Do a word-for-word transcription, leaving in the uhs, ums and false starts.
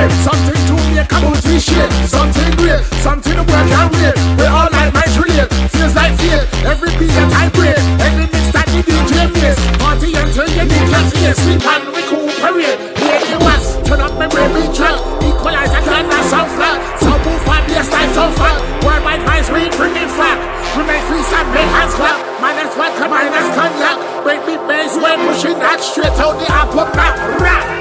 great. Something to make a booty shit. Something great, something to work and wait. We all like my relate, feels like fear. Every beat that I break, every mix that the D J makes. Party until you need your face. Sleep and recuperate. Hear the was, turn up my brain track. Equalize I can't not sound flat. So move for bass like so fat. Worldwide vibes we bring it back. We make free and make hands clap. Minus vodka, minus cognac. Break me bass when pushing that straight out the apple back. Rap.